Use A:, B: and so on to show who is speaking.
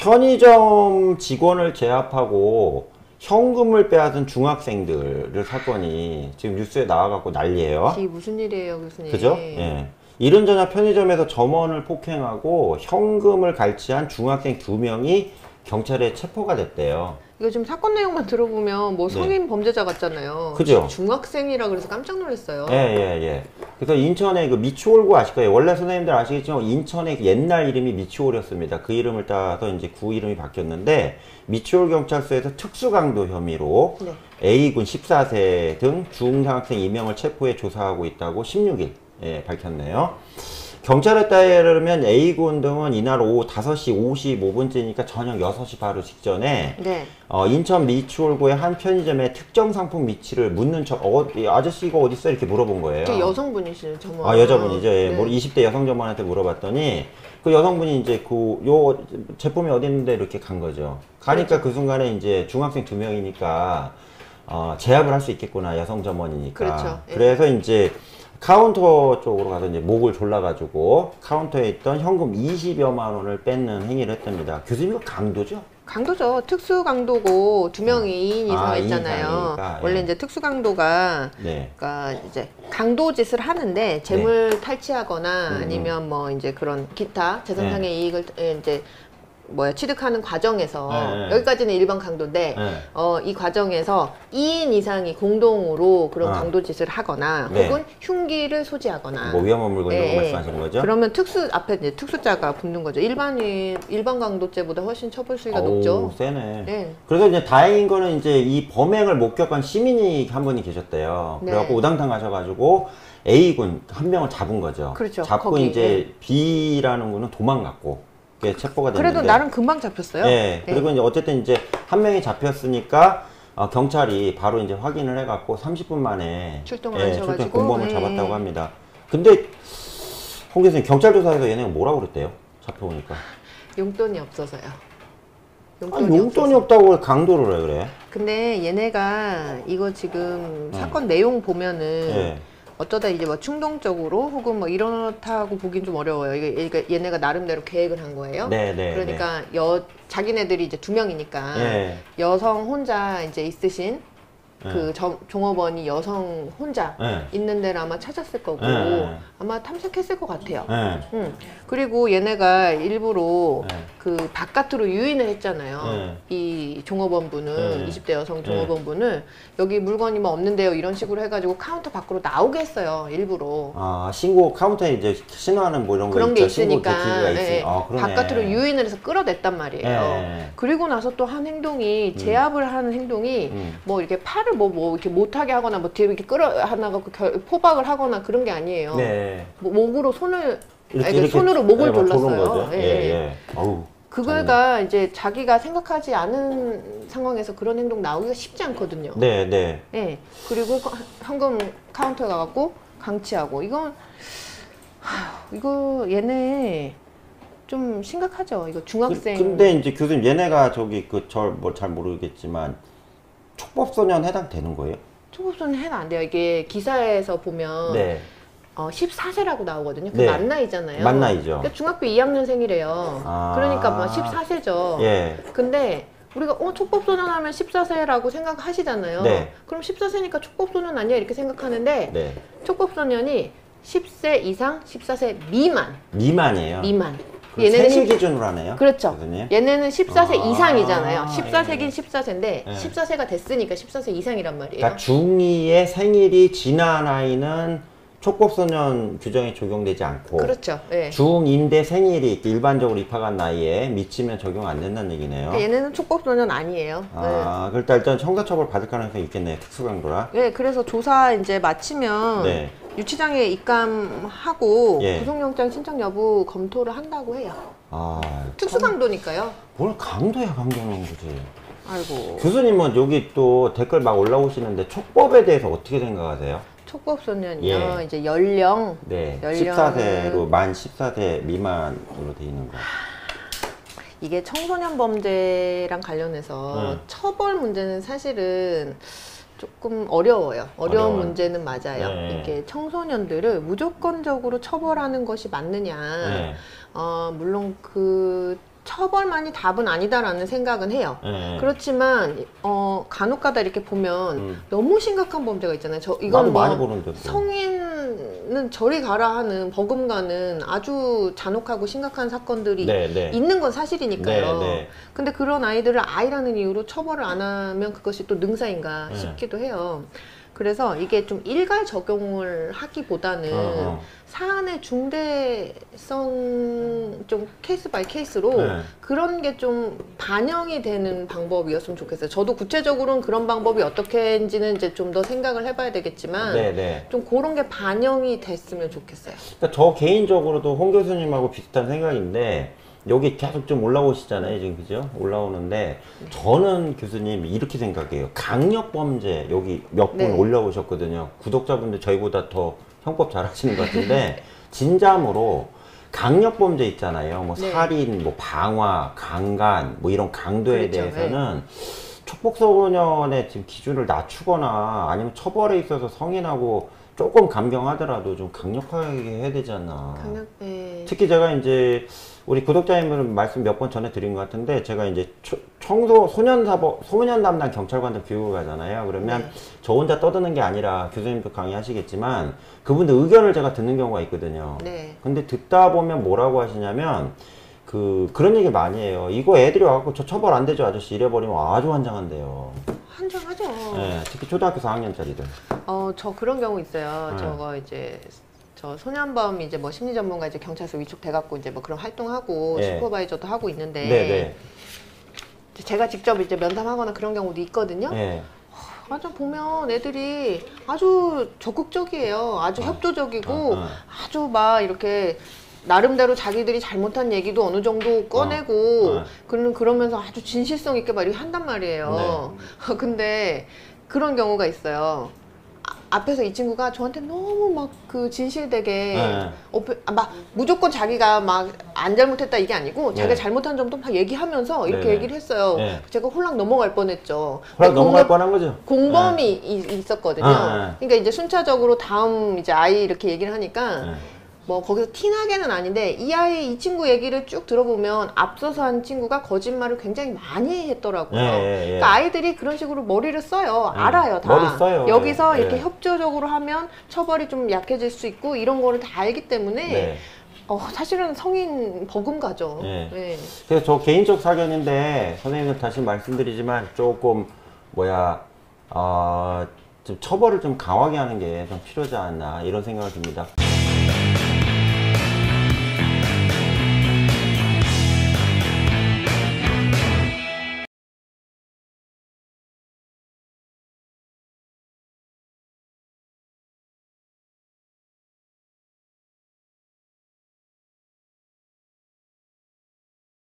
A: 편의점 직원을 제압하고 현금을 빼앗은 중학생들의 사건이 지금 뉴스에 나와갖고 난리예요.
B: 이게 무슨 일이에요, 교수님?
A: 그죠? 예. 이른저나 편의점에서 점원을 폭행하고 현금을 갈취한 중학생 2명이 경찰에 체포가 됐대요.
B: 이거 지금 사건 내용만 들어보면 뭐 성인 범죄자 같잖아요.
A: 그죠?
B: 중학생이라 그래서 깜짝 놀랐어요.
A: 예. 그래서 인천의 그 미추홀구 아실 거예요. 원래 선생님들 아시겠지만 인천의 옛날 이름이 미추홀이었습니다. 그 이름을 따서 이제 구 이름이 바뀌었는데 미추홀 경찰서에서 특수강도 혐의로 A군 14세 등 중상학생 2명을 체포해 조사하고 있다고 16일 밝혔네요. 경찰에 따르면 A군 등은 이날 오후 5시 55분째니까 저녁 6시 바로 직전에 인천 미추홀구의 한 편의점에 특정 상품 위치를 묻는 척 아저씨가 어딨어? 이렇게 물어본 거예요.
B: 여성분이시죠, 점원.
A: 아, 여자분이죠. 예. 20대 여성 점원한테 물어봤더니 그 여성분이 이제 요 제품이 어디 있는데 이렇게 간 거죠. 가니까 그렇죠. 그 순간에 이제 중학생 2명이니까 제압을 할 수 있겠구나, 여성 점원이니까.
B: 그렇죠.
A: 그래서 이제 카운터 쪽으로 가서 이제 목을 졸라가지고 카운터에 있던 현금 20여만 원을 뺏는 행위를 했답니다. 교수님 이거 강도죠?
B: 강도죠. 특수강도고 2명이 2인 이상 했잖아요. 원래 이제 특수강도가 그러니까 이제 강도짓을 하는데 재물 탈취하거나 아니면 뭐 이제 그런 기타 재산상의 이익을 이제 취득하는 과정에서 여기까지는 일반 강도인데 이 과정에서 2인 이상이 공동으로 그런 강도짓을 하거나 혹은 흉기를 소지하거나
A: 뭐 위험한 물건 이런 거 말씀하시는 거죠?
B: 그러면 앞에 이제 특수자가 붙는 거죠. 일반 강도죄보다 훨씬 처벌 수위가 높죠.
A: 세네. 그래서 이제 다행인 거는 이제 이 범행을 목격한 시민이 한 분이 계셨대요. 그래갖고 우당탕 가셔가지고 A군 한 명을 잡은 거죠.
B: 그렇죠.
A: 잡고 거기, 이제 B라는 분은 도망갔고. 체포가 됐는데
B: 그래도 나름 금방 잡혔어요.
A: 그리고 이제 어쨌든 이제 한 명이 잡혔으니까 경찰이 바로 이제 확인을 해갖고 30분 만에
B: 출동을 하셔가지고
A: 공범을 잡았다고 합니다. 근데 홍 교수님 경찰 조사에서 얘네가 뭐라고 그랬대요? 잡혀오니까
B: 용돈이 없어서요.
A: 용돈이 없다고 강도를 해 그래? 근데
B: 얘네가 이거 지금 사건 내용 보면은 어쩌다 이제 뭐 충동적으로 혹은 뭐 이렇다고 보긴 좀 어려워요. 이게 얘네가 나름대로 계획을 한 거예요. 그러니까 자기네들이 이제 2명이니까 여성 혼자 이제 있으신 그 종업원이 여성 혼자 있는 데를 아마 찾았을 거고 아마 탐색했을 것 같아요. 그리고 얘네가 일부러 그 바깥으로 유인을 했잖아요. 이 종업원분은 20대 여성 종업원분을 여기 물건이 뭐 없는데요 이런 식으로 해가지고 카운터 밖으로 나오게 했어요. 일부러.
A: 신고 카운터에 이제 신호하는 뭐 이런 거
B: 그런 게 있으니까
A: 바깥으로
B: 유인을 해서 끌어냈단 말이에요. 그리고 나서 또 한 행동이 제압을 하는 행동이 뭐 이렇게 팔을 뭐 이렇게 못하게 하거나 뭐 뒤에 이렇게 하나가 포박을 하거나 그런 게 아니에요. 목으로 손을 이렇게 손으로 목을 졸랐어요. 그거가 이제 자기가 생각하지 않은 상황에서 그런 행동 나오기가 쉽지 않거든요. 그리고 현금 카운터에 가갖고 강취하고 이거 얘네 좀 심각하죠. 이거 중학생.
A: 근데 이제 교수님 얘네가 저기 잘 모르겠지만 촉법소년 해당되는 거예요?
B: 촉법소년 해당 안 돼요. 이게 기사에서 보면 14세라고 나오거든요. 그 만 나이잖아요.
A: 만 나이죠.
B: 그러니까 중학교 2학년생이래요. 그러니까 뭐 14세죠. 근데 우리가 촉법소년 하면 14세라고 생각하시잖아요. 그럼 14세니까 촉법소년 아니야 이렇게 생각하는데 촉법소년이 10세 이상 14세 미만이에요.
A: 얘네는 생일 기준으로 하네요.
B: 그렇죠.
A: 교수님.
B: 얘네는 14세 이상이잖아요. 14세긴 14세인데 14세가 됐으니까 14세 이상이란 말이에요.
A: 그러니까 중2의 생일이 지난 아이는 촉법소년 규정에 적용되지 않고
B: 그렇죠.
A: 중2인데 생일이 일반적으로 입학한 나이에 미치면 적용 안 된다는 얘기네요.
B: 그러니까 얘네는 촉법소년 아니에요.
A: 그러니까 일단 형사처벌 받을 가능성이 있겠네요. 특수강도라.
B: 그래서 조사 이제 마치면 유치장에 입감하고 구속영장 신청 여부 검토를 한다고 해요. 특수강도니까요.
A: 뭘 강도야 강도는 거지.
B: 아이고.
A: 교수님은 여기 또 댓글 막 올라오시는데 촉법에 대해서 어떻게 생각하세요?
B: 촉법소년이요. 이제 연령.
A: 14세로 만 14세 미만으로 돼 있는 거.
B: 이게 청소년 범죄랑 관련해서 처벌 문제는 사실은 조금 어려워요. 어려운 문제는 맞아요. 이게 청소년들을 무조건적으로 처벌하는 것이 맞느냐. 물론 그 처벌만이 답은 아니다라는 생각은 해요. 그렇지만 간혹가다 이렇게 보면 너무 심각한 범죄가 있잖아요. 이건 뭐
A: 많이 보는데
B: 성인은 저리 가라 하는 버금가는 아주 잔혹하고 심각한 사건들이 있는 건 사실이니까요. 근데 그런 아이들을 아이라는 이유로 처벌을 안 하면 그것이 또 능사인가 싶기도 해요. 그래서 이게 좀 일괄 적용을 하기보다는 사안의 중대성 좀 케이스 바이 케이스로 그런 게 좀 반영이 되는 방법이었으면 좋겠어요. 저도 구체적으로는 그런 방법이 어떻게인지는 이제 좀 더 생각을 해봐야 되겠지만 좀 그런 게 반영이 됐으면 좋겠어요.
A: 그러니까 저 개인적으로도 홍 교수님하고 비슷한 생각인데 여기 계속 좀 올라오시잖아요, 지금, 그죠? 올라오는데, 저는 교수님 이렇게 생각해요. 강력범죄, 여기 몇 분 올라오셨거든요. 구독자분들 저희보다 더 형법 잘 하시는 것 같은데, 진짜로 강력범죄 있잖아요. 뭐 살인, 뭐 방화, 강간, 뭐 이런 강도에 대해서는 촉법소년의 지금 기준을 낮추거나 아니면 처벌에 있어서 성인하고 조금 감경하더라도 좀 강력하게 해야 되지 않나. 특히 제가 이제 우리 구독자님들은 말씀 몇 번 전에 드린 것 같은데 제가 이제 소년 담당 경찰관들 교육을 가잖아요. 그러면 저 혼자 떠드는 게 아니라 교수님도 강의하시겠지만 그분들 의견을 제가 듣는 경우가 있거든요. 근데 듣다 보면 뭐라고 하시냐면 그런 얘기 많이 해요. 이거 애들이 와갖고 저 처벌 안 되죠 아저씨 이래버리면 아주 환장한대요.
B: 환장하죠.
A: 특히 초등학교 4학년짜리들.
B: 저 그런 경우 있어요. 저거 이제 저 소년범 이제 뭐 심리 전문가 이제 경찰서 위촉돼갖고 이제 뭐 그런 활동하고 슈퍼바이저도 하고 있는데 제가 직접 이제 면담하거나 그런 경우도 있거든요. 아주 보면 애들이 아주 적극적이에요. 아주 협조적이고 아주 막 이렇게 나름대로 자기들이 잘못한 얘기도 어느 정도 꺼내고 그러면서 아주 진실성 있게 막 이렇게 한단 말이에요. 근데 그런 경우가 있어요. 앞에서 이 친구가 저한테 너무 막 그 진실되게 막 무조건 자기가 막 안 잘못했다 이게 아니고 자기가 잘못한 점도 막 얘기하면서 이렇게 얘기를 했어요. 제가 홀랑 넘어갈 뻔했죠.
A: 홀랑 넘어갈 뻔한 거죠.
B: 공범이 있었거든요. 그러니까 이제 순차적으로 다음 이제 아이 이렇게 얘기를 하니까 뭐 거기서 티나게는 아닌데 이 친구 얘기를 쭉 들어보면 앞서서 한 친구가 거짓말을 굉장히 많이 했더라고요. 그러니까 아이들이 그런 식으로 머리를 써요. 알아요, 다.
A: 머리 써요.
B: 여기서 이렇게 협조적으로 하면 처벌이 좀 약해질 수 있고 이런 거를 다 알기 때문에 사실은 성인 버금가죠.
A: 그래서 저 개인적 사견인데 선생님들 다시 말씀드리지만 조금 좀 처벌을 좀 강하게 하는 게 좀 필요하지 않나 이런 생각이 듭니다.